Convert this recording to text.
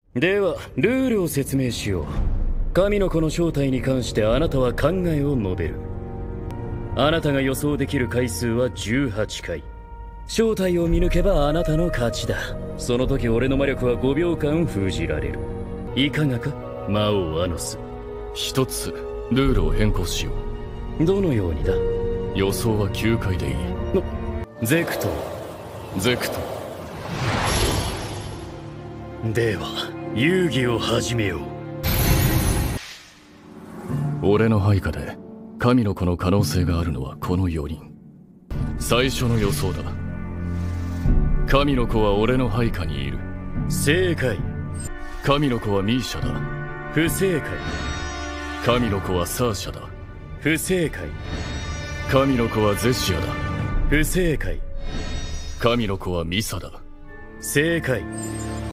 ではルールを説明しよう。神の子の正体に関してあなたは考えを述べる。あなたが予想できる回数は18回。正体を見抜けばあなたの勝ちだ。その時俺の魔力は5秒間封じられる。いかがか魔王アノス。 一つルールを変更しよどのようにだ。 予想は9回でいい。 ゼクトゼクト。 では遊戯を始めよう。 俺の配下で神の子の可能性があるのはこの4人。最初の予想だ。神の子は俺の配下にいる。 正解。 神の子はミーシャだ。 不正解。 神の子はサーシャだ。 不正解。 神の子はゼシアだ。 不正解。 神の子はミサだ。 正解。